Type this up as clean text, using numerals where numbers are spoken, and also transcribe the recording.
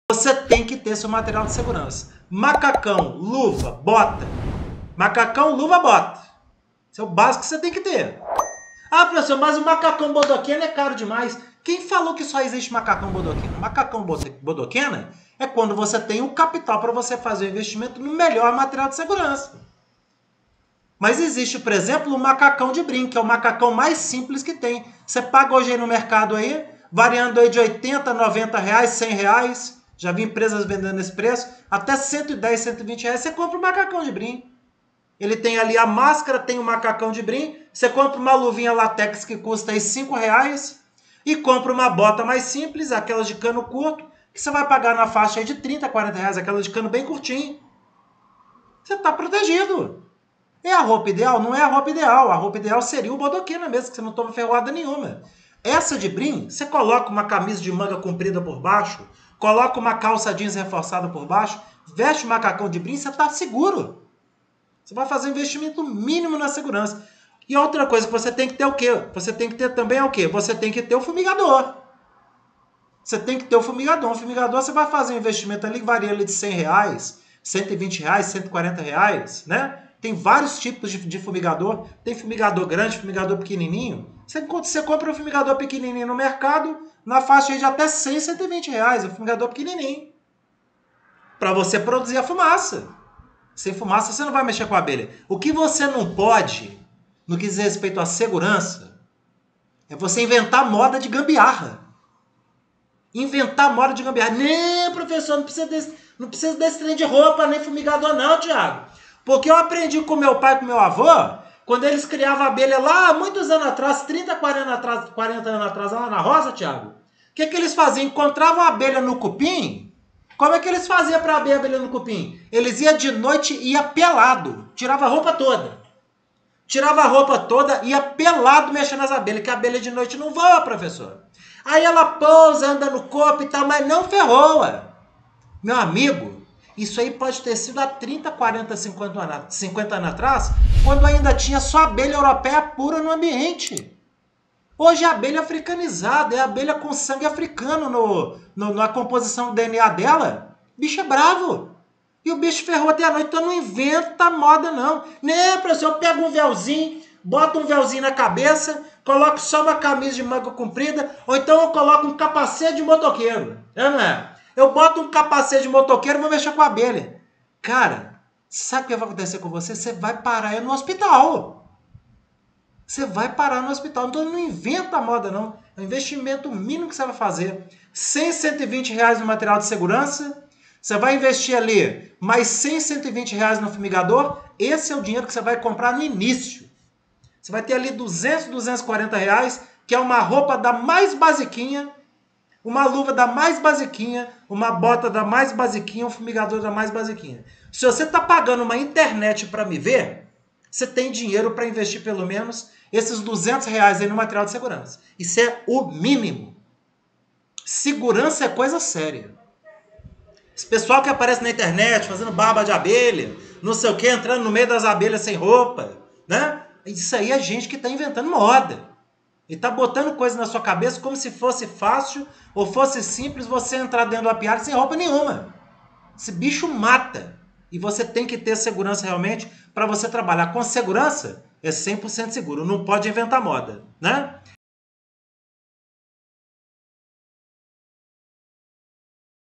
Você tem que ter seu material de segurança. Macacão, luva, bota. Macacão, luva, bota. Isso é o básico que você tem que ter. Ah, professor, mas o macacão bodoquena é caro demais. Quem falou que só existe macacão bodoquena? Macacão bodoquena é quando você tem o capital para você fazer o investimento no melhor material de segurança. Mas existe, por exemplo, o macacão de brim, que é o macacão mais simples que tem. Você paga hoje aí no mercado aí, variando aí de 80, 90 reais, 100 reais. Já vi empresas vendendo esse preço. Até 110, 120 reais você compra o macacão de brim. Ele tem ali a máscara, tem o macacão de brim. Você compra uma luvinha latex que custa aí 5 reais. E compra uma bota mais simples, aquelas de cano curto, que você vai pagar na faixa aí de 30, 40 reais. Aquelas de cano bem curtinho. Você está protegido. É a roupa ideal? Não é a roupa ideal. A roupa ideal seria o bodoquena mesmo, que você não toma ferroada nenhuma. Essa de brim, você coloca uma camisa de manga comprida por baixo, coloca uma calça jeans reforçada por baixo, veste o macacão de brim, você está seguro. Você vai fazer um investimento mínimo na segurança. E outra coisa que você tem que ter o quê? Você tem que ter também é o quê? Você tem que ter o fumigador. Você tem que ter o fumigador. O fumigador você vai fazer um investimento ali que varia ali de 100 reais, 120 reais, 140 reais, né? Tem vários tipos de fumigador. Tem fumigador grande, fumigador pequenininho. Você compra um fumigador pequenininho no mercado, na faixa de até 100, 120 reais. O fumigador pequenininho. Para você produzir a fumaça. Sem fumaça você não vai mexer com a abelha. O que você não pode, no que diz respeito à segurança, é você inventar moda de gambiarra. Inventar moda de gambiarra. Não, professor, não precisa desse trem de roupa, nem fumigador não, Thiago. Porque eu aprendi com meu pai e com meu avô, quando eles criavam abelha lá, muitos anos atrás, 30, 40 anos atrás, lá na roça, Thiago. O que eles faziam? Encontravam a abelha no cupim. Como é que eles faziam para abrir a abelha no cupim? Eles iam de noite e ia pelado. Tirava a roupa toda. Tirava a roupa toda e ia pelado mexendo nas abelhas, que a abelha de noite não voa, professor. Aí ela pousa, anda no corpo e tal, mas não ferroa. Meu amigo, isso aí pode ter sido há 30, 40, 50 anos atrás, quando ainda tinha só abelha europeia pura no ambiente. Hoje é abelha africanizada, é abelha com sangue africano na composição do DNA dela. Bicho é bravo. E o bicho ferrou até a noite, então não inventa moda não. Né, professor, eu pego um véuzinho, boto um véuzinho na cabeça, coloco só uma camisa de manga comprida, ou então eu coloco um capacete de motoqueiro. É, não é? Eu boto um capacete de motoqueiro e vou mexer com a abelha. Cara, sabe o que vai acontecer com você? Você vai parar no hospital. Você vai parar no hospital. Então não inventa moda, não. É um investimento mínimo que você vai fazer. 100, 120 reais no material de segurança. Você vai investir ali mais 100, 120 reais no fumigador. Esse é o dinheiro que você vai comprar no início. Você vai ter ali 200, 240 reais, que é uma roupa da mais basiquinha, uma luva da mais basiquinha, uma bota da mais basiquinha, um fumigador da mais basiquinha. Se você está pagando uma internet para me ver, você tem dinheiro para investir pelo menos esses 200 reais aí no material de segurança. Isso é o mínimo. Segurança é coisa séria. Esse pessoal que aparece na internet fazendo barba de abelha, não sei o que, entrando no meio das abelhas sem roupa, né? Isso aí é gente que está inventando moda. E está botando coisa na sua cabeça como se fosse fácil ou fosse simples você entrar dentro do apiário sem roupa nenhuma. Esse bicho mata. E você tem que ter segurança realmente para você trabalhar com segurança. É 100% seguro. Não pode inventar moda, né?